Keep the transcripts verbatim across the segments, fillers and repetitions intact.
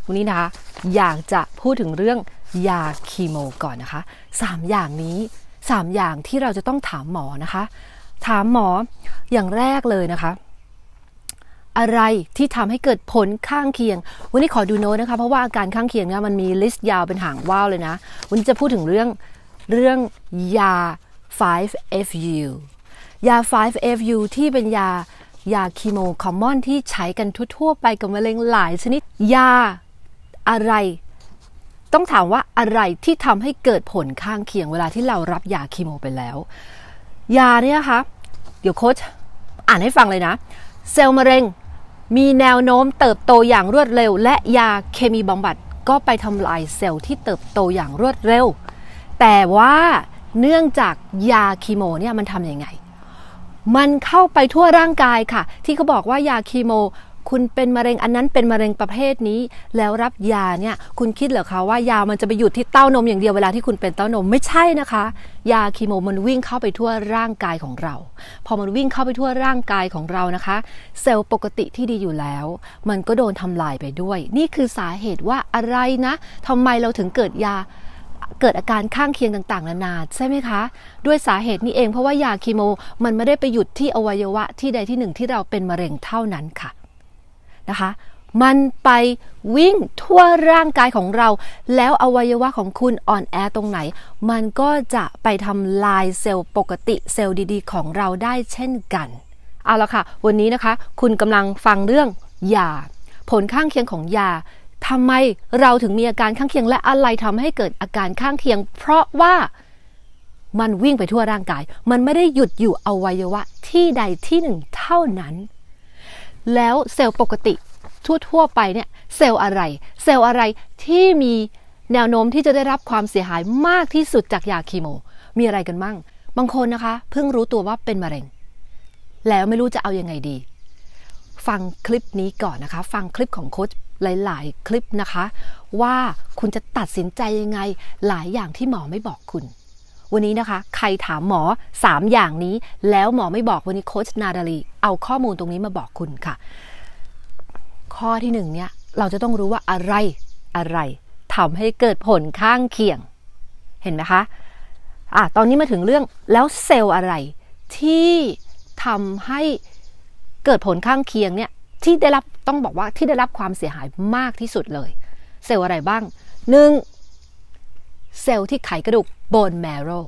วันนี้นะคะอยากจะพูดถึงเรื่องยาคีโมก่อนนะคะสามอย่างนี้สามอย่างที่เราจะต้องถามหมอนะคะถามหมออย่างแรกเลยนะคะอะไรที่ทำให้เกิดผลข้างเคียงวันนี้ขอดูโน้ตนะคะเพราะว่าอาการข้างเคียงเนี่ยมันมีลิสต์ยาวเป็นหางว่าวเลยนะวันนี้จะพูดถึงเรื่องเรื่องยา ไฟว์ เอฟ ยู ยา ไฟว์ เอฟ ยู ที่เป็นยายาคีโมคอมมอนที่ใช้กันทั่วๆไปกับมะเร็งหลายชนิดยาอะไรต้องถามว่าอะไรที่ทำให้เกิดผลข้างเคียงเวลาที่เรารับยาคีโมไปแล้วยาเนี่ยนะคะเดี๋ยวโค้ชอ่านให้ฟังเลยนะเซลล์มะเร็งมีแนวโน้มเติบโตอย่างรวดเร็วและยาเคมีบำบัดก็ไปทำลายเซลล์ที่เติบโตอย่างรวดเร็วแต่ว่าเนื่องจากยาคีโมเนี่ยมันทำยังไงมันเข้าไปทั่วร่างกายค่ะที่เขาบอกว่ายาคีโมคุณเป็นมะเร็งอันนั้นเป็นมะเร็งประเภทนี้แล้วรับยาเนี่ยคุณคิดเหรอคะว่ายามันจะไปหยุดที่เต้านมอย่างเดียวเวลาที่คุณเป็นเต้านมไม่ใช่นะคะยาคีโมมันวิ่งเข้าไปทั่วร่างกายของเราพอมันวิ่งเข้าไปทั่วร่างกายของเรานะคะเซลล์ปกติที่ดีอยู่แล้วมันก็โดนทำลายไปด้วยนี่คือสาเหตุว่าอะไรนะทำไมเราถึงเกิดยาเกิดอาการข้างเคียงต่างๆนานาใช่ไหมคะด้วยสาเหตุนี้เองเพราะว่ายาคีโมมันไม่ได้ไปหยุดที่อวัยวะที่ใดที่หนึ่งที่เราเป็นมะเร็งเท่านั้นค่ะนะคะมันไปวิ่งทั่วร่างกายของเราแล้วอวัยวะของคุณอ่อนแอตรงไหนมันก็จะไปทำลายเซลล์ปกติเซลล์ดีๆของเราได้เช่นกันเอาละค่ะวันนี้นะคะคุณกำลังฟังเรื่องยาผลข้างเคียงของยาทำไมเราถึงมีอาการข้างเคียงและอะไรทำให้เกิดอาการข้างเคียงเพราะว่ามันวิ่งไปทั่วร่างกายมันไม่ได้หยุดอยู่อวัยวะที่ใดที่หนึ่งเท่านั้นแล้วเซลล์ปกติทั่วๆไปเนี่ยเซลล์อะไรเซลล์อะไรที่มีแนวโน้มที่จะได้รับความเสียหายมากที่สุดจากยาคีโมมีอะไรกันบ้างบางคนนะคะเพิ่งรู้ตัวว่าเป็นมะเร็งแล้วไม่รู้จะเอายังไงดีฟังคลิปนี้ก่อนนะคะฟังคลิปของโค้ชหลายๆคลิปนะคะว่าคุณจะตัดสินใจยังไงหลายอย่างที่หมอไม่บอกคุณวันนี้นะคะใครถามหมอสามอย่างนี้แล้วหมอไม่บอกวันนี้โค้ชนาดาลีเอาข้อมูลตรงนี้มาบอกคุณค่ะข้อที่หนึ่งเนี่ยเราจะต้องรู้ว่าอะไรอะไรทำให้เกิดผลข้างเคียงเห็นไหมคะอ่ะตอนนี้มาถึงเรื่องแล้วเซลล์อะไรที่ทำให้เกิดผลข้างเคียงเนี่ยที่ได้รับต้องบอกว่าที่ได้รับความเสียหายมากที่สุดเลยเซลล์อะไรบ้างหนึ่งเซลล์ที่ไขกระดูก bone marrow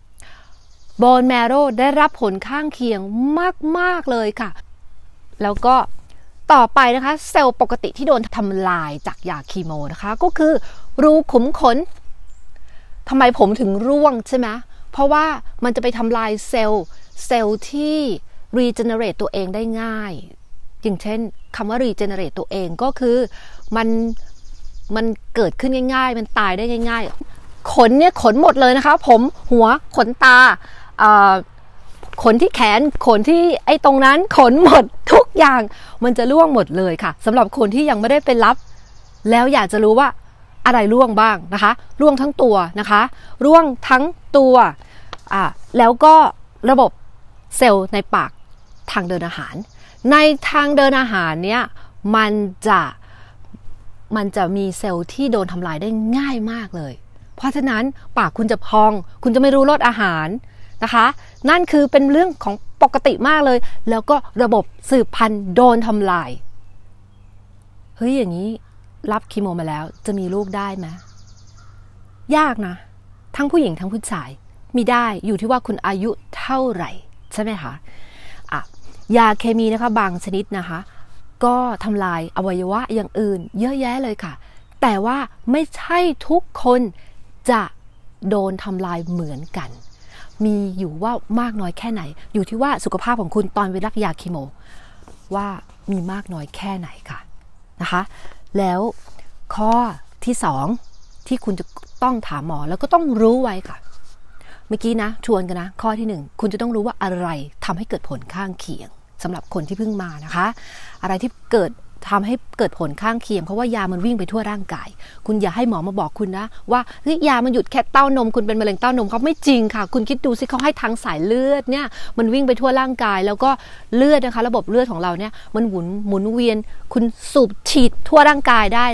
bone marrow ได้รับผลข้างเคียงมากๆเลยค่ะแล้วก็ต่อไปนะคะเซลล์ปกติที่โดนทำลายจากยาคีโมนะคะก็คือรูขุมขนทำไมผมถึงร่วงใช่ไหมเพราะว่ามันจะไปทำลายเซลล์เซลล์ที่ regenerate ตัวเองได้ง่ายอย่างเช่นคำว่า regenerate ตัวเองก็คือมันมันเกิดขึ้นง่ายๆมันตายได้ง่ายๆขนเนี่ยขนหมดเลยนะคะผมหัวขนตาขนที่แขนขนที่ไอ้ตรงนั้นขนหมดทุกอย่างมันจะร่วงหมดเลยค่ะสำหรับคนที่ยังไม่ได้ไปรับแล้วอยากจะรู้ว่าอะไรร่วงบ้างนะคะร่วงทั้งตัวนะคะร่วงทั้งตัวอ่ะแล้วก็ระบบเซลล์ในปากทางเดินอาหารในทางเดินอาหารเนี่ยมันจะมันจะมีเซลล์ที่โดนทำลายได้ง่ายมากเลยเพราะฉะนั้นปากคุณจะพองคุณจะไม่รู้รสอาหารนะคะนั่นคือเป็นเรื่องของปกติมากเลยแล้วก็ระบบสืบพันธุ์โดนทำลายเฮ้ยอย่างนี้รับคีโมมาแล้วจะมีลูกได้ไหมยากนะทั้งผู้หญิงทั้งผู้ชายมีได้อยู่ที่ว่าคุณอายุเท่าไหร่ใช่ไหมคะอ่ะยาเคมีนะคะบางชนิดนะคะก็ทำลายอวัยวะอย่างอื่นเยอะแยะเลยค่ะแต่ว่าไม่ใช่ทุกคนจะโดนทำลายเหมือนกันมีอยู่ว่ามากน้อยแค่ไหนอยู่ที่ว่าสุขภาพของคุณตอนไปรับยาคีโมว่ามีมากน้อยแค่ไหนค่ะนะคะแล้วข้อที่สองที่คุณจะต้องถามหมอแล้วก็ต้องรู้ไว้ค่ะเมื่อกี้นะชวนกันนะข้อที่หนึ่งคุณจะต้องรู้ว่าอะไรทำให้เกิดผลข้างเคียงสำหรับคนที่เพิ่งมานะคะอะไรที่เกิดทำให้เกิดผลข้างเคียงเพราะว่ายามันวิ่งไปทั่วร่างกายคุณอย่าให้หมอมาบอกคุณนะว่าเฮ้ยยามันหยุดแค่เต้านมคุณเป็นมะเร็งเต้านมเขาไม่จริงค่ะคุณคิดดูสิเขาให้ทางสายเลือดเนี่ยมันวิ่งไปทั่วร่างกายแล้วก็เลือดนะคะระบบเลือดของเราเนี่ยมันหมุนหมุนเวียนคุณสูบฉีดทั่วร่างกายได้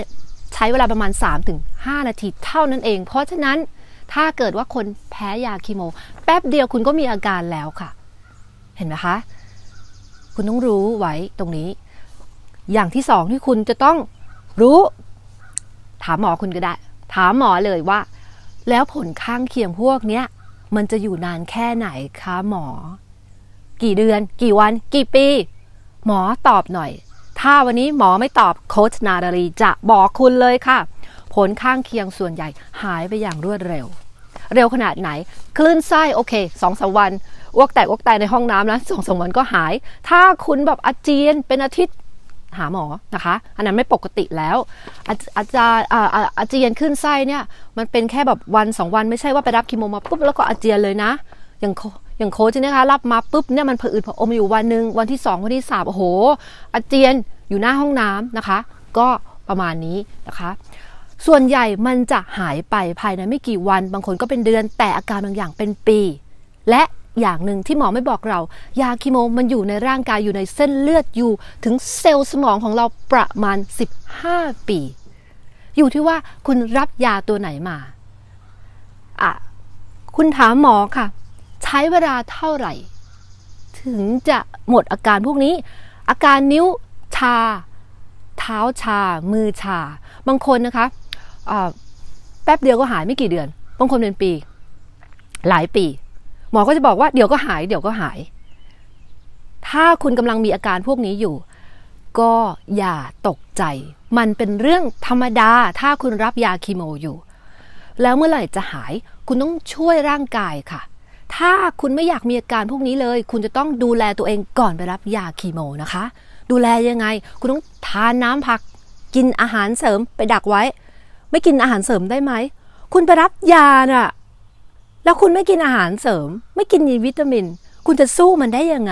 ใช้เวลาประมาณ สามถึงห้า นาทีเท่านั้นเองเพราะฉะนั้นถ้าเกิดว่าคนแพ้ยาคีโมแป๊บเดียวคุณก็มีอาการแล้วค่ะเห็นไหมคะคุณต้องรู้ไว้ตรงนี้อย่างที่สองที่คุณจะต้องรู้ถามหมอคุณก็ได้ถามหมอเลยว่าแล้วผลข้างเคียงพวกเนี้ยมันจะอยู่นานแค่ไหนคะหมอกี่เดือนกี่วันกี่ปีหมอตอบหน่อยถ้าวันนี้หมอไม่ตอบโค้ชนาดาลีจะบอกคุณเลยค่ะผลข้างเคียงส่วนใหญ่หายไปอย่างรวดเร็วเร็วขนาดไหนคลื่นไส้โอเคสองสามวันอ้วกแตกอ้วกแตกในห้องน้ำนะสองสามวันก็หายถ้าคุณแบบอาเจียนเป็นอาทิตย์หาหมอนะคะอันนั้นไม่ปกติแล้วอาอาจารย์อาเจียนขึ้นไส้เนี่ยมันเป็นแค่แบบวันสองวันไม่ใช่ว่าไปรับคีโมมาปุ๊บแล้วก็อาเจียนเลยนะอย่างอย่างโค้ชนะคะรับมาปุ๊บเนี่ยมันผะอืดผะอมอยู่วันหนึ่งวันที่สองวันที่สามโอ้โหอาเจียนอยู่หน้าห้องน้ำนะคะก็ประมาณนี้นะคะส่วนใหญ่มันจะหายไปภายในไม่กี่วันบางคนก็เป็นเดือนแต่อาการบางอย่างเป็นปีและอย่างหนึ่งที่หมอไม่บอกเรายาคีโมมันอยู่ในร่างกายอยู่ในเส้นเลือดอยู่ถึงเซลล์สมองของเราประมาณสิบห้าปีอยู่ที่ว่าคุณรับยาตัวไหนมาอ่ะคุณถามหมอค่ะใช้เวลาเท่าไหร่ถึงจะหมดอาการพวกนี้อาการนิ้วชาเท้าชามือชาบางคนนะคะแป๊บเดียวก็หายไม่กี่เดือนบางคนเป็นปีหลายปีหมอก็จะบอกว่าเดี๋ยวก็หายเดี๋ยวก็หายถ้าคุณกำลังมีอาการพวกนี้อยู่ก็อย่าตกใจมันเป็นเรื่องธรรมดาถ้าคุณรับยาคีโมอยู่แล้วเมื่อไหร่จะหายคุณต้องช่วยร่างกายค่ะถ้าคุณไม่อยากมีอาการพวกนี้เลยคุณจะต้องดูแลตัวเองก่อนไปรับยาคีโมนะคะดูแลยังไงคุณต้องทานน้ำผักกินอาหารเสริมไปดักไว้ไม่กินอาหารเสริมได้ไหมคุณไปรับยาน่ะแล้วคุณไม่กินอาหารเสริมไม่กินวิตามินคุณจะสู้มันได้ยังไง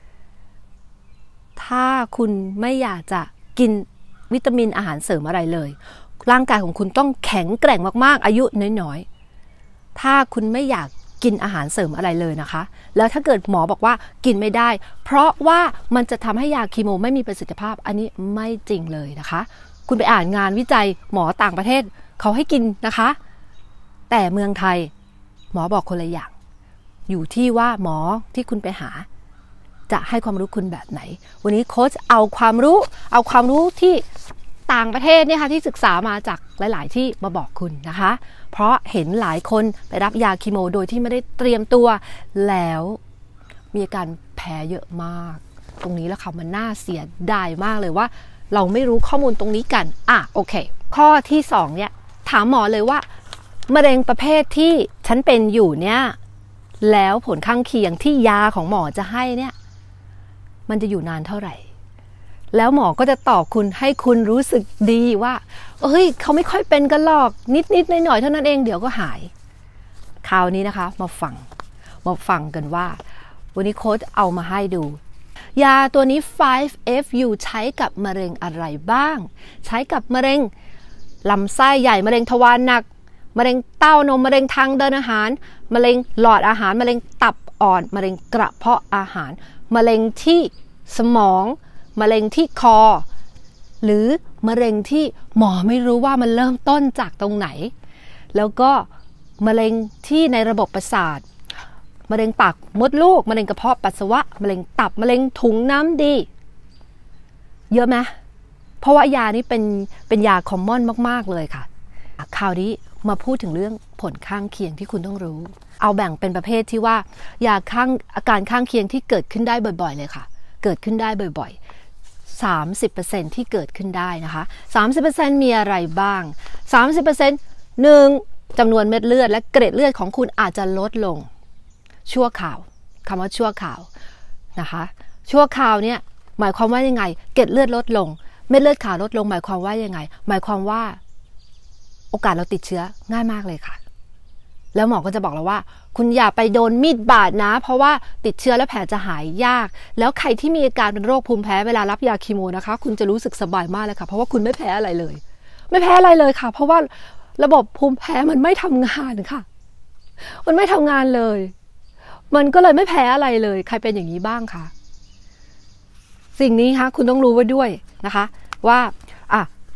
ถ้าคุณไม่อยากจะกินวิตามินอาหารเสริมอะไรเลยร่างกายของคุณต้องแข็งแกร่งมากๆอายุน้อยๆถ้าคุณไม่อยากกินอาหารเสริมอะไรเลยนะคะแล้วถ้าเกิดหมอบอกว่ากินไม่ได้เพราะว่ามันจะทำให้ยาคีโมไม่มีประสิทธิภาพอันนี้ไม่จริงเลยนะคะคุณไปอ่านงานวิจัยหมอต่างประเทศเขาให้กินนะคะแต่เมืองไทยหมอบอกคนละอย่างอยู่ที่ว่าหมอที่คุณไปหาจะให้ความรู้คุณแบบไหนวันนี้โค้ชเอาความรู้เอาความรู้ที่ต่างประเทศเนี่ยค่ะที่ศึกษามาจากหลายๆที่มาบอกคุณนะคะเพราะเห็นหลายคนไปรับยาคีโมโดยที่ไม่ได้เตรียมตัวแล้วมีอาการแพ้เยอะมากตรงนี้แล้วค่ะมันน่าเสียดายมากเลยว่าเราไม่รู้ข้อมูลตรงนี้กันอ่ะโอเคข้อที่สองเนี่ยถามหมอเลยว่ามะเร็งประเภทที่ฉันเป็นอยู่เนี่ยแล้วผลข้างเคียงที่ยาของหมอจะให้เนี่ยมันจะอยู่นานเท่าไหร่แล้วหมอก็จะตอบคุณให้คุณรู้สึกดีว่าเอ้ยเขาไม่ค่อยเป็นกันหรอกนิดๆหน่อยๆเท่านั้นเองเดี๋ยวก็หายคราวนี้นะคะมาฟังมาฟังกันว่าวันนี้โค้ชเอามาให้ดูยาตัวนี้ ไฟว์ เอฟ ยู ใช้กับมะเร็งอะไรบ้างใช้กับมะเร็งลำไส้ใหญ่มะเร็งทวารหนักมะเร็งเต้านมมะเร็งทางเดินอาหารมะเร็งหลอดอาหารมะเร็งตับอ่อนมะเร็งกระเพาะอาหารมะเร็งที่สมองมะเร็งที่คอหรือมะเร็งที่หมอไม่รู้ว่ามันเริ่มต้นจากตรงไหนแล้วก็มะเร็งที่ในระบบประสาทมะเร็งปากมดลูกมะเร็งกระเพาะปัสสาวะมะเร็งตับมะเร็งถุงน้ำดีเยอะไหมเพราะว่ายานี้เป็นเป็นยาคอมมอนมากๆเลยค่ะคราวนี้มาพูดถึงเรื่องผลข้างเคียงที่คุณต้องรู้เอาแบ่งเป็นประเภทที่ว่ายาข้างอาการข้างเคียงที่เกิดขึ้นได้บ่อยๆเลยค่ะเกิดขึ้นได้บ่อยๆ สามสิบเปอร์เซ็นต์ ที่เกิดขึ้นได้นะคะ สามสิบเปอร์เซ็นต์ มีอะไรบ้าง สามสิบเปอร์เซ็นต์ หนึ่งจำนวนเม็ดเลือดและเกล็ดเลือดของคุณอาจจะลดลงชั่วคราวคำว่าชั่วคราวนะคะชั่วคราวเนี่ยหมายความว่ายังไงเกล็ดเลือดลดลงเม็ดเลือดขาวลดลงหมายความว่ายังไงหมายความว่าโอกาสเราติดเชื้อง่ายมากเลยค่ะแล้วหมอก็จะบอกเราว่าคุณอย่าไปโดนมีดบาดนะเพราะว่าติดเชื้อแล้วแผลจะหายยากแล้วใครที่มีอาการเป็นโรคภูมิแพ้เวลารับยาคีโมนะคะคุณจะรู้สึกสบายมากเลยค่ะเพราะว่าคุณไม่แพ้อะไรเลยไม่แพ้อะไรเลยค่ะเพราะว่าระบบภูมิแพ้มันไม่ทำงานค่ะมันไม่ทำงานเลยมันก็เลยไม่แพ้อะไรเลยใครเป็นอย่างนี้บ้างคะสิ่งนี้คะคุณต้องรู้ไว้ด้วยนะคะว่าอ่ะ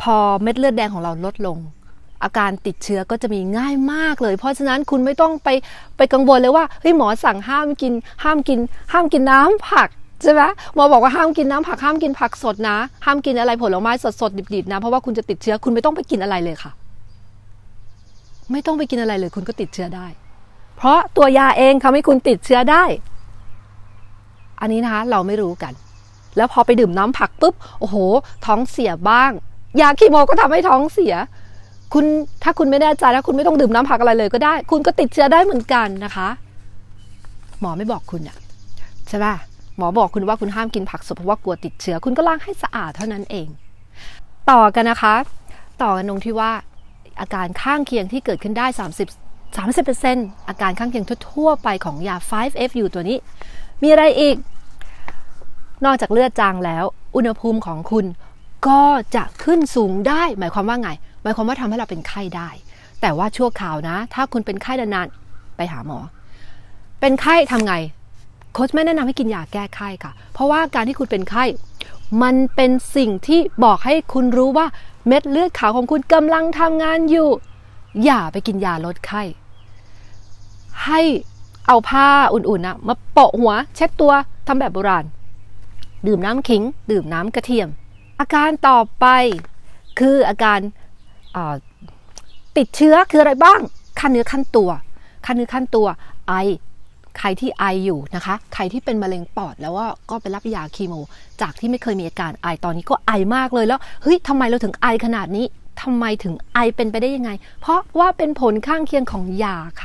พอเม็ดเลือดแดงของเราลดลงอาการติดเชื้อก็จะมีง่ายมากเลยเพราะฉะนั้นคุณไม่ต้องไปไปกังวลเลยว่าเฮ้ยหมอสั่งห้ามกินห้ามกินห้ามกินน้ำผักใช่ไหมหมอบอกว่าห้ามกินน้ำผักห้ามกินผักสดนะห้ามกินอะไรผลไม้สดๆดิบๆนะเพราะว่าคุณจะติดเชื้อคุณไม่ต้องไปกินอะไรเลยค่ะไม่ต้องไปกินอะไรเลยคุณก็ติดเชื้อได้เพราะตัวยาเองทำให้คุณติดเชื้อได้อันนี้นะคะเราไม่รู้กันแล้วพอไปดื่มน้ำผักปุ๊บโอ้โหท้องเสียบ้างยาคีโมก็ทำให้ท้องเสียคุณถ้าคุณไม่แน่ใจแล้วคุณไม่ต้องดื่มน้ำผักอะไรเลยก็ได้คุณก็ติดเชื้อได้เหมือนกันนะคะหมอไม่บอกคุณอะใช่ป่ะหมอบอกคุณว่าคุณห้ามกินผักสดเพราะว่ากลัวติดเชื้อคุณก็ล้างให้สะอาดเท่านั้นเองต่อกันนะคะต่อกันตรงที่ว่าอาการข้างเคียงที่เกิดขึ้นได้ สามสิบ สามสิบเปอร์เซ็นต์ อาการข้างเคียงทั่วไปของยา ไฟว์ เอฟ ยู ตัวนี้มีอะไรอีกนอกจากเลือดจางแล้วอุณหภูมิของคุณก็จะขึ้นสูงได้หมายความว่าไงหมายความว่าทำให้เราเป็นไข้ได้แต่ว่าชั่วคราวนะถ้าคุณเป็นไข้นานๆไปหาหมอเป็นไข้ทำไงโค้ชไม่แนะนำให้กินยาแก้ไข้ค่ะเพราะว่าการที่คุณเป็นไข้มันเป็นสิ่งที่บอกให้คุณรู้ว่าเม็ดเลือดขาวของคุณกำลังทำงานอยู่อย่าไปกินยาลดไข้ให้เอาผ้าอุ่นๆนะมาโปะหัวเช็ดตัวทำแบบโบราณดื่มน้ำขิงดื่มน้ำกระเทียมอาการต่อไปคืออาการติดเชื้อคืออะไรบ้างคันเนื้อคันตัวคันเนื้อคันตัวไอใครที่ไออยู่นะคะใครที่เป็นมะเร็งปอดแล้วว่าก็ไปรับยาคีโมจากที่ไม่เคยมีอาการไอตอนนี้ก็ไอมากเลยแล้วเฮ้ยทำไมเราถึงไอขนาดนี้ทำไมถึงไอเป็นไปได้ยังไงเพราะว่าเป็นผลข้างเคียงของยาค่ะ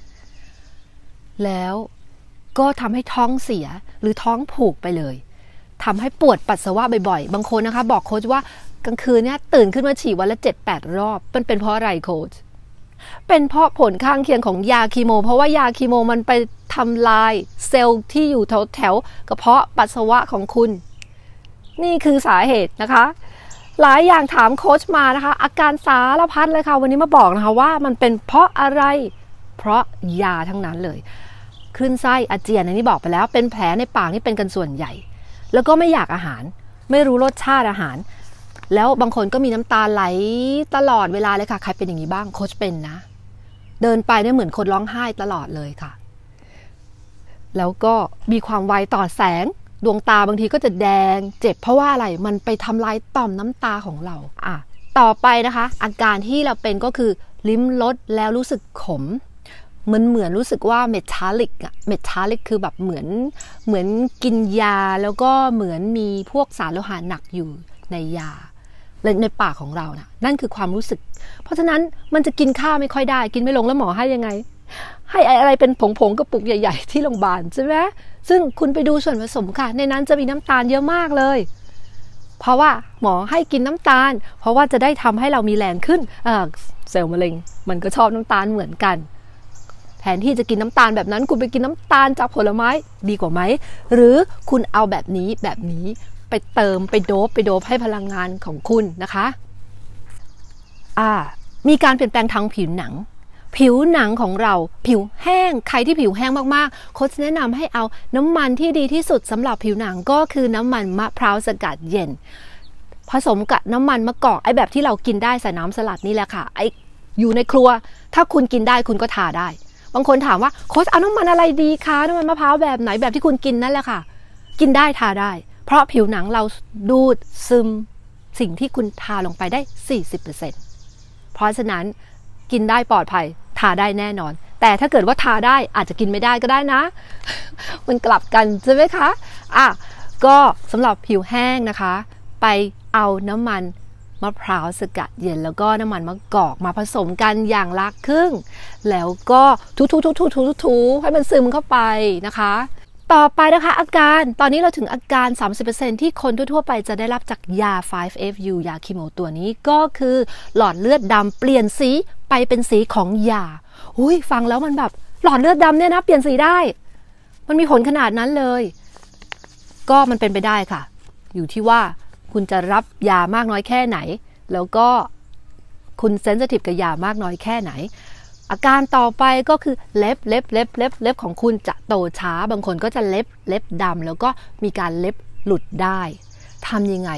แล้วก็ทำให้ท้องเสียหรือท้องผูกไปเลยทำให้ปวดปัสสาวะบ่อยๆบางคนนะคะบอกโค้ชว่ากลางคืนเนี่ยตื่นขึ้นมาฉี่วันละ เจ็ดแปด รอบเป็นเป็นเพราะอะไรโค้ชเป็นเพราะผลข้างเคียงของยาคีโมเพราะว่ายาคีโมมันไปทำลายเซลล์ที่อยู่แถวแถวกระเพาะปัสสาวะของคุณนี่คือสาเหตุนะคะหลายอย่างถามโค้ชมานะคะอาการสารพัดเลยค่ะวันนี้มาบอกนะคะว่ามันเป็นเพราะอะไรเพราะยาทั้งนั้นเลยคลื่นไส้อาเจียนในนี้บอกไปแล้วเป็นแผลในปากนี่เป็นกันส่วนใหญ่แล้วก็ไม่อยากอาหารไม่รู้รสชาติอาหารแล้วบางคนก็มีน้ำตาไหลตลอดเวลาเลยค่ะใครเป็นอย่างนี้บ้างโค้ชเป็นนะเดินไปเนี่ยเหมือนคนร้องไห้ตลอดเลยค่ะแล้วก็มีความไวต่อแสงดวงตาบางทีก็จะแดงเจ็บเพราะว่าอะไรมันไปทำลายต่อมน้ำตาของเราอ่ะต่อไปนะคะอาการที่เราเป็นก็คือลิ้มรสแล้วรู้สึกขมเหมือนเหมือนรู้สึกว่าเมทัลลิกอะเมทัลลิกคือแบบเหมือนเหมือนกินยาแล้วก็เหมือนมีพวกสารโลหะหนักอยู่ในยาในปากของเรานะนั่นคือความรู้สึกเพราะฉะนั้นมันจะกินข้าวไม่ค่อยได้กินไม่ลงแล้วหมอให้ยังไงให้อะไรเป็นผงๆกระปุกใหญ่ๆที่โรงพยาบาลใช่ไหมซึ่งคุณไปดูส่วนผสมค่ะในนั้นจะมีน้ำตาลเยอะมากเลยเพราะว่าหมอให้กินน้ำตาลเพราะว่าจะได้ทำให้เรามีแรงขึ้นเซลล์มะเร็งมันก็ชอบน้ำตาลเหมือนกันแทนที่จะกินน้ำตาลแบบนั้นคุณไปกินน้ำตาลจากผลไม้ดีกว่าไหมหรือคุณเอาแบบนี้แบบนี้ไปเติมไปโดบไปโดบให้พลังงานของคุณนะคะอ่ามีการเปลี่ยนแปลงทางผิวหนังผิวหนังของเราผิวแห้งใครที่ผิวแห้งมากๆโค้ชแนะนำให้เอาน้ำมันที่ดีที่สุดสำหรับผิวหนังก็คือน้ำมันมะพร้าวสกัดเย็นผสมกับน้ำมันมะกอกไอ้แบบที่เรากินได้ใส่น้ำสลัดนี่แหละค่ะไอ้อยู่ในครัวถ้าคุณกินได้คุณก็ทาได้บางคนถามว่าโค้ชเอาน้ำมันอะไรดีคะน้ำมันมะพร้าวแบบไหนแบบที่คุณกินนั่นแหละค่ะกินได้ทาได้เพราะผิวหนังเราดูดซึมสิ่งที่คุณทาลงไปได้ สี่สิบเปอร์เซ็นต์ เพราะฉะนั้นกินได้ปลอดภัยทาได้แน่นอนแต่ถ้าเกิดว่าทาได้อาจจะกินไม่ได้ก็ได้นะ มันกลับกันใช่ไหมคะอ่ะก็สำหรับผิวแห้งนะคะไปเอาน้ำมันมะพร้าวสกัดเย็นแล้วก็น้ำมันมะกอกมาผสมกันอย่างละครึ่งแล้วก็ทูๆๆๆๆให้มันซึมเข้าไปนะคะต่อไปนะคะอาการตอนนี้เราถึงอาการ สามสิบเปอร์เซ็นต์ ที่คนทั่วๆไปจะได้รับจากยา ไฟว์ เอฟ ยู ยาคีโมตัวนี้ก็คือหลอดเลือดดำเปลี่ยนสีไปเป็นสีของยาอุ้ยฟังแล้วมันแบบหลอดเลือดดำเนี่ยนะเปลี่ยนสีได้มันมีผลขนาดนั้นเลยก็มันเป็นไปได้ค่ะอยู่ที่ว่าคุณจะรับยามากน้อยแค่ไหนแล้วก็คุณเซนซิทีฟกับยามากน้อยแค่ไหนอาการต่อไปก็คือเล็บเล็บเล็บเล็บเล็บของคุณจะโตช้าบางคนก็จะเล็บเล็บดำแล้วก็มีการเล็บหลุดได้ทำยังไง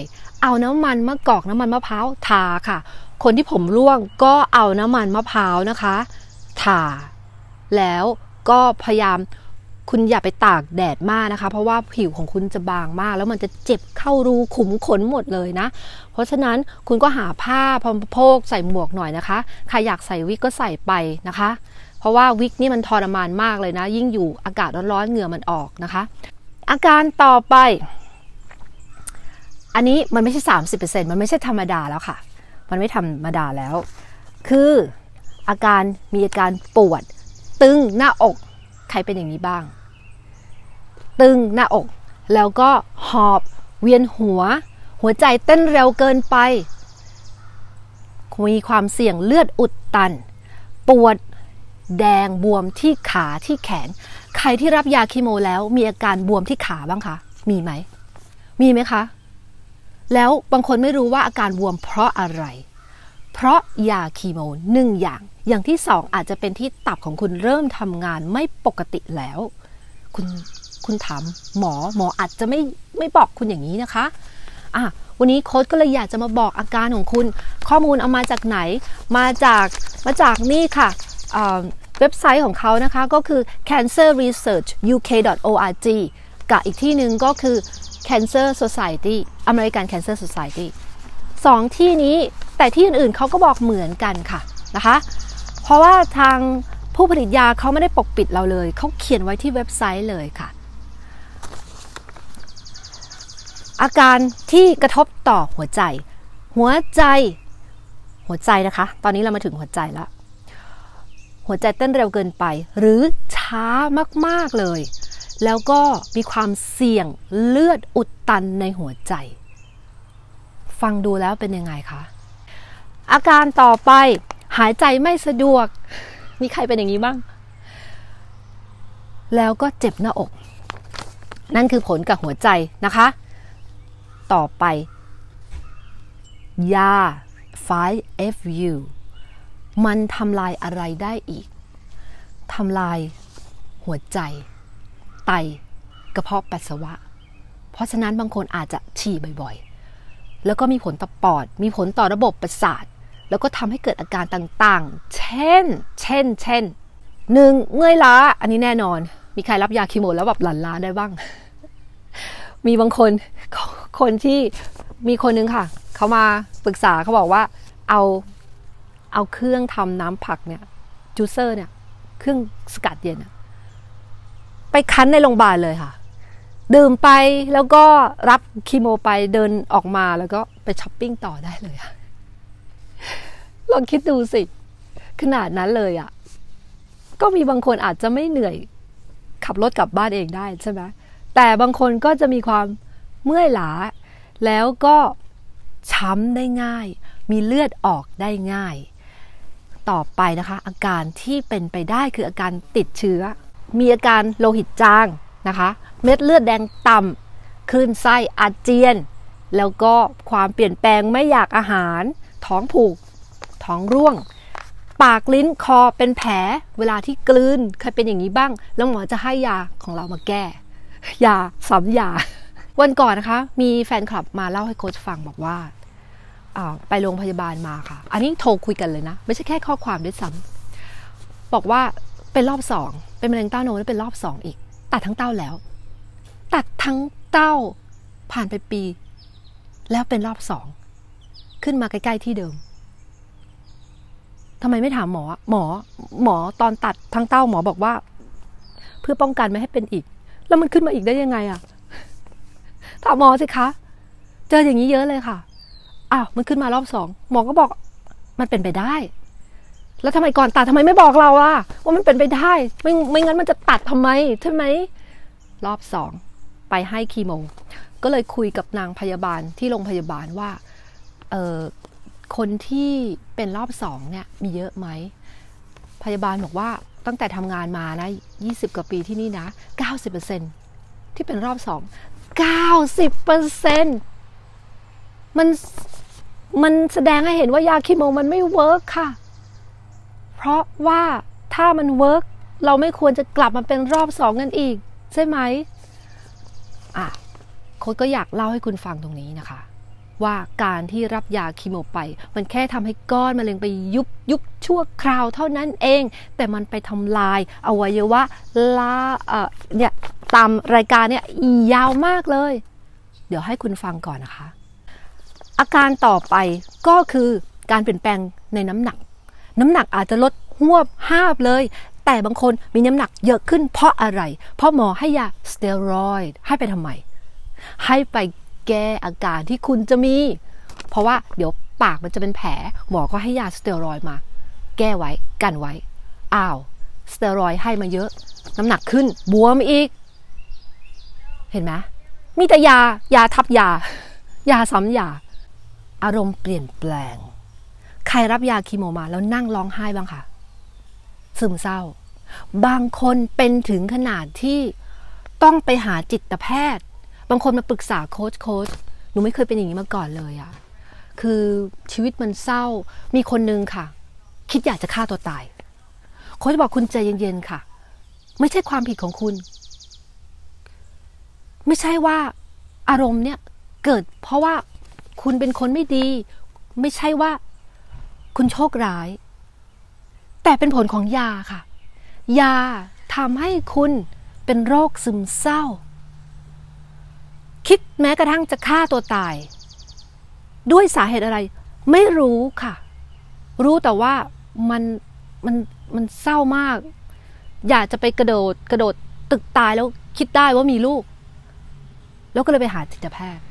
เอาน้ำมันมะกอกน้ำมันมะพร้าวทาค่ะคนที่ผมร่วงก็เอาน้ำมันมะพร้าวนะคะทาแล้วก็พยายามคุณอย่าไปตากแดดมากนะคะเพราะว่าผิวของคุณจะบางมากแล้วมันจะเจ็บเข้ารูขุมขนหมดเลยนะเพราะฉะนั้นคุณก็หาผ้าพรมโพกใส่หมวกหน่อยนะคะใครอยากใส่วิกก็ใส่ไปนะคะเพราะว่าวิกนี่มันทรมานมากเลยนะยิ่งอยู่อากาศร้อนๆเหงื่อมันออกนะคะอาการต่อไปอันนี้มันไม่ใช่ สามสิบเปอร์เซ็นต์ มันไม่ใช่ธรรมดาแล้วค่ะมันไม่ธรรมดาแล้วคืออาการมีอาการปวดตึงหน้าอกใครเป็นอย่างนี้บ้างตึงหน้าอกแล้วก็หอบเวียนหัวหัวใจเต้นเร็วเกินไปมีความเสี่ยงเลือดอุดตันปวดแดงบวมที่ขาที่แขนใครที่รับยาคีโมแล้วมีอาการบวมที่ขาบ้างคะมีไหมมีไหมคะแล้วบางคนไม่รู้ว่าอาการบวมเพราะอะไรเพราะยาคีโมหนึ่งอย่างอย่างที่สองอาจจะเป็นที่ตับของคุณเริ่มทำงานไม่ปกติแล้วคุณคุณถามหมอหมออาจจะไม่ไม่บอกคุณอย่างนี้นะคะอ่ะวันนี้โค้ชก็เลยอยากจะมาบอกอาการของคุณข้อมูลเอามาจากไหนมาจากมาจากนี่ค่ะเว็บไซต์ของเขานะคะก็คือ แคนเซอร์รีเสิร์ช ยู เค ดอท โอ อาร์ จี กับอีกที่หนึ่งก็คือ Cancer Society American Cancer Society สองที่นี้แต่ที่อื่นๆเขาก็บอกเหมือนกันค่ะนะคะเพราะว่าทางผู้ผลิตยาเขาไม่ได้ปกปิดเราเลยเขาเขียนไว้ที่เว็บไซต์เลยค่ะอาการที่กระทบต่อหัวใจหัวใจหัวใจนะคะตอนนี้เรามาถึงหัวใจแล้วหัวใจเต้นเร็วเกินไปหรือช้ามากๆเลยแล้วก็มีความเสี่ยงเลือดอุดตันในหัวใจฟังดูแล้วเป็นยังไงคะอาการต่อไปหายใจไม่สะดวกมีใครเป็นอย่างนี้บ้างแล้วก็เจ็บหน้าอกนั่นคือผลกับหัวใจนะคะต่อไปยา ไฟว์ เอฟ ยู มันทำลายอะไรได้อีกทำลายหัวใจไตกระเพาะปัสสาวะเพราะฉะนั้นบางคนอาจจะฉี่บ่อยๆแล้วก็มีผลต่อปอดมีผลต่อระบบประสาทแล้วก็ทำให้เกิดอาการต่างๆเช่นเช่นเช่นหนึ่งเมื่อยล้าอันนี้แน่นอนมีใครรับยาคีโมแล้วแบบหลั่นล้าได้บ้าง มีบางคนคนที่มีคนนึงค่ะเขามาปรึกษาเขาบอกว่าเอาเอาเครื่องทำน้ำผักเนี่ยจูเซอร์เนี่ยเครื่องสกัดเย็นไปคั้นในโรงพยาบาลเลยค่ะดื่มไปแล้วก็รับคีโมไปเดินออกมาแล้วก็ไปช้อปปิ้งต่อได้เลยค่ะลองคิดดูสิขนาดนั้นเลยอ่ะก็มีบางคนอาจจะไม่เหนื่อยขับรถกลับบ้านเองได้ใช่ไหมแต่บางคนก็จะมีความเมื่อยล้าแล้วก็ช้ำได้ง่ายมีเลือดออกได้ง่ายต่อไปนะคะอาการที่เป็นไปได้คืออาการติดเชื้อมีอาการโลหิตจางนะคะเม็ดเลือดแดงต่ำคลื่นไส้อาเจียนแล้วก็ความเปลี่ยนแปลงไม่อยากอาหารท้องผูกท้องร่วงปากลิ้นคอเป็นแผลเวลาที่กลืนเคยเป็นอย่างนี้บ้างแล้วหมอจะให้ยาของเรามาแก้ยาซ้ำยาวันก่อนนะคะมีแฟนคลับมาเล่าให้โค้ชฟังบอกว่าไปโรงพยาบาลมาค่ะอันนี้โทรคุยกันเลยนะไม่ใช่แค่ข้อความด้วยซ้ำบอกว่าเป็นรอบสองเป็นมะเร็งเต้านมแล้วเป็นรอบสองอีกตัดทั้งเต้าแล้วตัดทั้งเต้าผ่านไปปีแล้วเป็นรอบสองขึ้นมาใกล้ๆที่เดิมทำไมไม่ถามหมอหมอหมอตอนตัดทั้งเต้าหมอบอกว่าเพื่อป้องกันไม่ให้เป็นอีกแล้วมันขึ้นมาอีกได้ยังไงอะถามหมอสิคะเจออย่างนี้เยอะเลยค่ะอ้าวมันขึ้นมารอบสองหมอก็บอกมันเป็นไปได้แล้วทำไมก่อนตัดทำไมไม่บอกเราล่ะว่ามันเป็นไปได้ไม่ไม่งั้นมันจะตัดทำไมใช่ไหมรอบสองไปให้คีโมก็เลยคุยกับนางพยาบาลที่โรงพยาบาลว่าเออคนที่เป็นรอบสองเนี่ยมีเยอะไหมพยาบาลบอกว่าตั้งแต่ทำงานมานะยี่สิบกว่าปีที่นี่นะ เก้าสิบเปอร์เซ็นต์ ที่เป็นรอบสอง เก้าสิบเปอร์เซ็นต์ มันมันแสดงให้เห็นว่ายาคีโมมันไม่เวิร์กค่ะเพราะว่าถ้ามันเวิร์กเราไม่ควรจะกลับมาเป็นรอบสองกันอีกใช่ไหมอ่ะโค้ชก็อยากเล่าให้คุณฟังตรงนี้นะคะว่าการที่รับยาคีโมไปมันแค่ทำให้ก้อนมะเร็งไปยุบยุบชั่วคราวเท่านั้นเองแต่มันไปทำลายอวัยวะลาเอ่อเนี่ยตามรายการเนี่ยยาวมากเลยเดี๋ยวให้คุณฟังก่อนนะคะอาการต่อไปก็คือการเปลี่ยนแปลงในน้ำหนักน้ำหนักอาจจะลดหวบห้าบเลยแต่บางคนมีน้ำหนักเยอะขึ้นเพราะอะไรเพราะหมอให้ยาสเตียรอยด์ให้ไปทำไมให้ไปแก้อาการที่คุณจะมีเพราะว่าเดี๋ยวปากมันจะเป็นแผลหมอก็ให้ยาสเตียรอยด์มาแก้ไว้กันไว้อ้าวสเตียรอยด์ให้มาเยอะน้ำหนักขึ้นบวมอีกเห็นไหมมีแต่ยายาทับยายาซ้ำยาอารมณ์เปลี่ยนแปลงใครรับยาคีโมมาแล้วนั่งร้องไห้บ้างคะซึมเศร้าบางคนเป็นถึงขนาดที่ต้องไปหาจิตแพทย์บางคนมาปรึกษาโค้ชโค้ชหนูไม่เคยเป็นอย่างนี้มาก่อนเลยอะคือชีวิตมันเศร้ามีคนนึงค่ะคิดอยากจะฆ่าตัวตายโค้ชบอกคุณใจเย็นๆค่ะไม่ใช่ความผิดของคุณไม่ใช่ว่าอารมณ์เนี่ยเกิดเพราะว่าคุณเป็นคนไม่ดีไม่ใช่ว่าคุณโชคร้ายแต่เป็นผลของยาค่ะยาทำให้คุณเป็นโรคซึมเศร้าคิดแม้กระทั่งจะฆ่าตัวตายด้วยสาเหตุอะไรไม่รู้ค่ะรู้แต่ว่ามันมันมันเศร้ามากอยากจะไปกระโดดกระโดดตึกตายแล้วคิดได้ว่ามีลูกแล้วก็เลยไปหาจิตแพทย์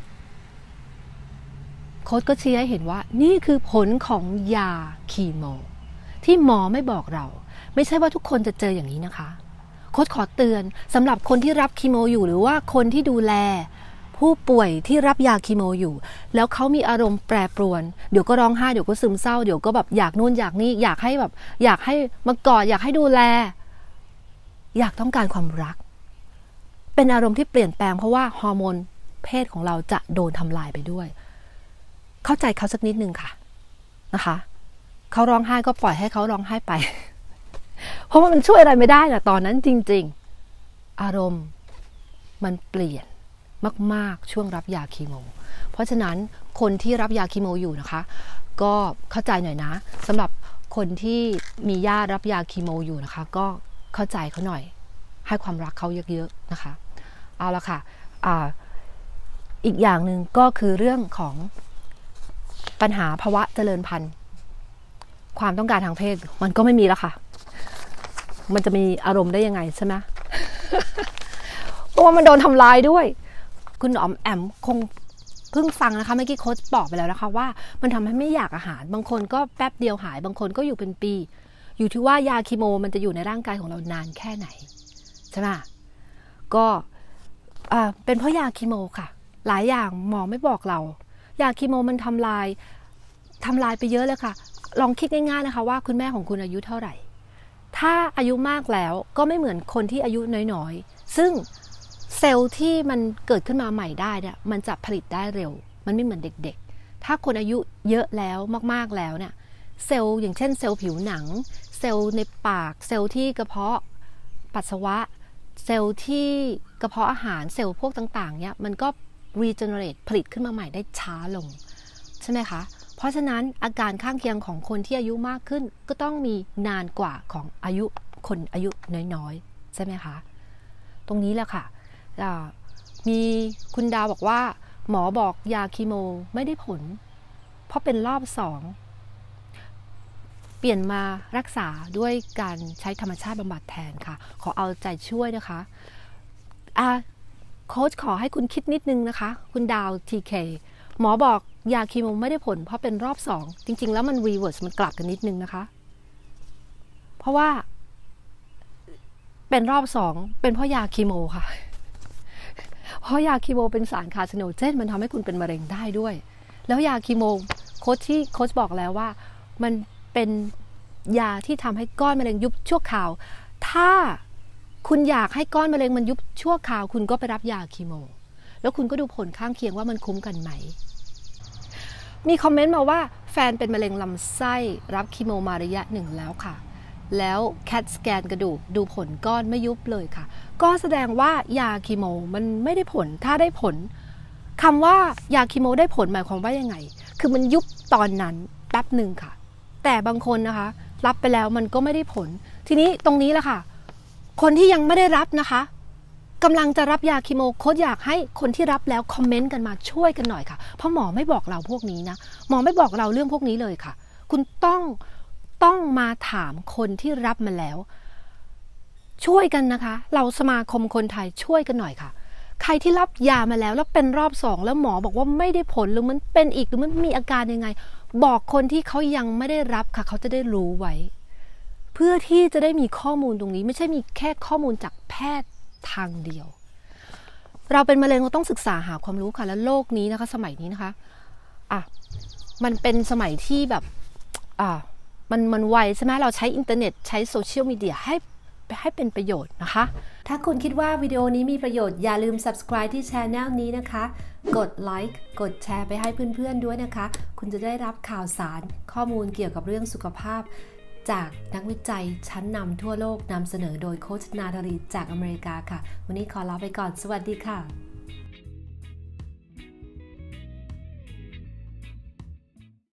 โค้ชก็ชี้ให้เห็นว่านี่คือผลของยาคีโมที่หมอไม่บอกเราไม่ใช่ว่าทุกคนจะเจออย่างนี้นะคะโค้ชขอเตือนสำหรับคนที่รับคีโมอยู่หรือว่าคนที่ดูแลผู้ป่วยที่รับยาคีโมอยู่แล้วเขามีอารมณ์แปรปรวนเดี๋ยวก็ร้องไห้เดี๋ยวก็ซึมเศร้าเดี๋ยวก็แบบอยากนู่นอยากนี่อยากให้แบบอยากให้มากอดอยากให้ดูแลอยากต้องการความรักเป็นอารมณ์ที่เปลี่ยนแปลงเพราะว่าฮอร์โมนเพศของเราจะโดนทำลายไปด้วยเข้าใจเขาสักนิดนึงค่ะนะคะเขาร้องไห้ก็ปล่อยให้เขาร้องไห้ไปเพราะว่ามันช่วยอะไรไม่ได้แหละตอนนั้นจริงๆอารมณ์มันเปลี่ยนมากๆช่วงรับยาคีโมเพราะฉะนั้นคนที่รับยาคีโมอยู่นะคะก็เข้าใจหน่อยนะสำหรับคนที่มีญาติรับยาคีโมอยู่นะคะก็เข้าใจเขาหน่อยให้ความรักเขาเยอะๆนะคะเอาละค่ะอ่าอีกอย่างหนึ่งก็คือเรื่องของปัญหาภาวะเจริญพันธุ์ความต้องการทางเพศมันก็ไม่มีแล้วค่ะมันจะมีอารมณ์ได้ยังไงใช่ไหม เพราะว่ามันโดนทำลายด้วยคุณอ๋อมแอมคงเพิ่งฟังนะคะเมื่อกี้โค้ชบอกไปแล้วนะคะว่ามันทำให้ไม่อยากอาหารบางคนก็แป๊บเดียวหายบางคนก็อยู่เป็นปีอยู่ที่ว่ายาคีโมมันจะอยู่ในร่างกายของเรานานแค่ไหนใช่ไหมก็เป็นเพราะยาคีโมค่ะหลายอย่างหมอไม่บอกเรายาคีโมมันทำลายทำลายไปเยอะเลยค่ะลองคิดง่ายๆนะคะว่าคุณแม่ของคุณอายุเท่าไหร่ถ้าอายุมากแล้วก็ไม่เหมือนคนที่อายุน้อยๆซึ่งเซลล์ที่มันเกิดขึ้นมาใหม่ได้เนี่ยมันจะผลิตได้เร็วมันไม่เหมือนเด็กๆถ้าคนอายุเยอะแล้วมากๆแล้วเนี่ยเซลล์อย่างเช่นเซลล์ผิวหนังเซลล์ในปากเซลล์ที่กระเพาะปัสสาวะเซลล์ที่กระเพาะอาหารเซลล์พวกต่างๆเนี่ยมันก็ regenerate ผลิตขึ้นมาใหม่ได้ช้าลงใช่ไหมคะเพราะฉะนั้นอาการข้างเคียงของคนที่อายุมากขึ้นก็ต้องมีนานกว่าของอายุคนอายุน้อยๆใช่ไหมคะตรงนี้แหละค่ะมีคุณดาวบอกว่าหมอบอกยาคีโมไม่ได้ผลเพราะเป็นรอบสองเปลี่ยนมารักษาด้วยการใช้ธรรมชาติบำบัดแทนค่ะขอเอาใจช่วยนะคะอ่ะโค้ชขอให้คุณคิดนิดนึงนะคะคุณดาว ที เค หมอบอกยาคีโมไม่ได้ผลเพราะเป็นรอบสองจริงๆแล้วมันรีเวิร์สมันกลับกันนิดนึงนะคะเพราะว่าเป็นรอบสองเป็นเพราะยาคีโมค่ะเพราะยาคีโมเป็นสารคาร์ซิโนเจนมันทำให้คุณเป็นมะเร็งได้ด้วยแล้วยาคีโมโค้ชที่โค้ชบอกแล้วว่ามันเป็นยาที่ทำให้ก้อนมะเร็งยุบชั่วคราวถ้าคุณอยากให้ก้อนมะเร็งมันยุบชั่วคราวคุณก็ไปรับยาคีโมแล้วคุณก็ดูผลข้างเคียงว่ามันคุ้มกันไหมมีคอมเมนต์มาว่าแฟนเป็นมะเร็งลำไส้รับคีโมมาระยะหนึ่งแล้วค่ะแล้วแคทสแกนกระดูกดูผลก้อนไม่ยุบเลยค่ะก็แสดงว่ายาคีโมมันไม่ได้ผลถ้าได้ผลคำว่ายาคีโมได้ผลหมายความว่ายังไงคือมันยุบตอนนั้นแป๊บหนึ่งค่ะแต่บางคนนะคะรับไปแล้วมันก็ไม่ได้ผลทีนี้ตรงนี้แหละค่ะคนที่ยังไม่ได้รับนะคะกำลังจะรับยาคีโมโค้ชอยากให้คนที่รับแล้วคอมเมนต์กันมาช่วยกันหน่อยค่ะเพราะหมอไม่บอกเราพวกนี้นะหมอไม่บอกเราเรื่องพวกนี้เลยค่ะคุณต้องต้องมาถามคนที่รับมาแล้วช่วยกันนะคะเราสมาคมคนไทยช่วยกันหน่อยค่ะใครที่รับยามาแล้วแล้วเป็นรอบสองแล้วหมอบอกว่าไม่ได้ผลหรือมันเป็นอีกหรือมันมีอาการยังไงบอกคนที่เขายังไม่ได้รับค่ะเขาจะได้รู้ไว้เพื่อที่จะได้มีข้อมูลตรงนี้ไม่ใช่มีแค่ข้อมูลจากแพทย์ทางเดียวเราเป็นมะเร็งเราต้องศึกษาหาความรู้ค่ะแล้วโลกนี้นะคะสมัยนี้นะคะอ่ะมันเป็นสมัยที่แบบอ่ะมันมันไวใช่ไหมเราใช้อินเทอร์เน็ตใช้โซเชียลมีเดียให้ให้เป็นประโยชน์นะคะถ้าคุณคิดว่าวิดีโอนี้มีประโยชน์อย่าลืม subscribe ที่ channel นี้นะคะกดไลค์กดแชร์ไปให้เพื่อนๆด้วยนะคะคุณจะได้รับข่าวสารข้อมูลเกี่ยวกับเรื่องสุขภาพจากนักวิจัยชั้นนำทั่วโลกนำเสนอโดยโค้ชนาธรีจากอเมริกาค่ะวันนี้ขอลาไปก่อนสวัสดีค่ะ